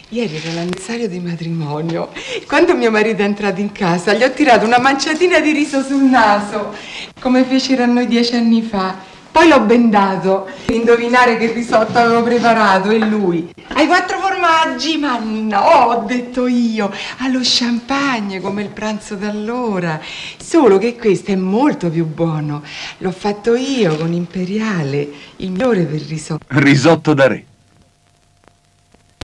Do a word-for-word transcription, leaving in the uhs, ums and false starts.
Ieri era l'anniversario di matrimonio. Quando mio marito è entrato in casa, gli ho tirato una manciatina di riso sul naso, come fecero a noi dieci anni fa. Poi l'ho bendato per indovinare che risotto avevo preparato e lui: hai quattro formaggi? Ma no, ho detto io, allo champagne come il pranzo d'allora. Solo che questo è molto più buono. L'ho fatto io con imperiale, il migliore per risotto. Risotto da re.